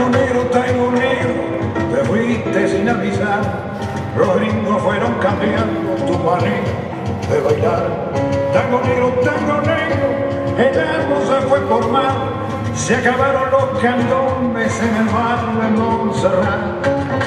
tengo negro, te fuiste sin avisar. Los gringos fueron cambiando tu manera de bailar. Tengo negro, el algo se fue por mar. Se acabaron los candombes en el barrio de Montserrat.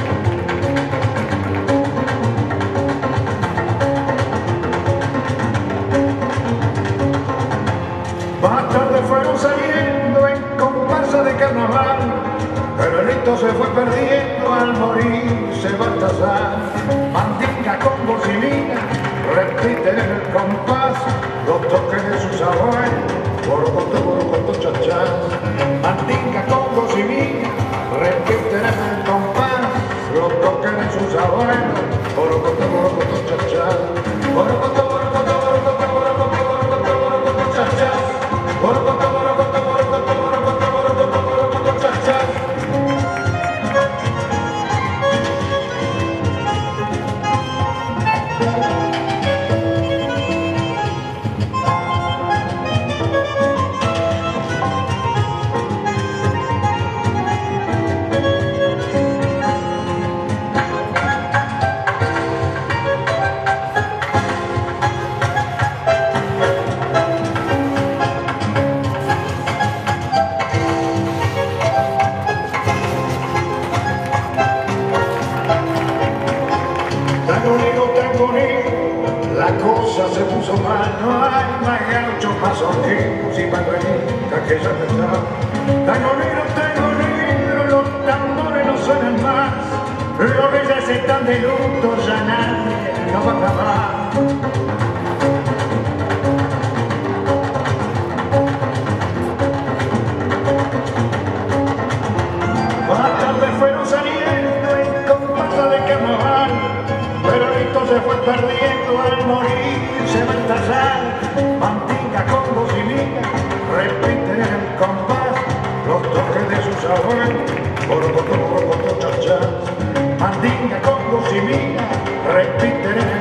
Más tarde fueron saliendo en comparsa de carnaval, pero el rito se fue perdiendo al morirse Baltasar. Mandinga con bocina, repiten en el compás los toques de sus abuelos, borocoto, chachá. Mandinga con bocina, repiten en el compás los toques de sus abuelos, borocoto, chachá. Borocoto, chachá. La cosa se puso mal, no hay más gauchos, pasoqueros y pañuelitas que ya pensaban. Tengo negro, los tambores no suenan más, los reyes están de luto, ya nadie no va a acabar. Más tarde fueron saliendo en comparsa de carnaval, pero esto se fue perdiendo al morirse Baltasar. Mandinga con bocina, repiten en el compás los toques de sus abuelos, borocoto, chachá. Mandinga con bocina, repiten en el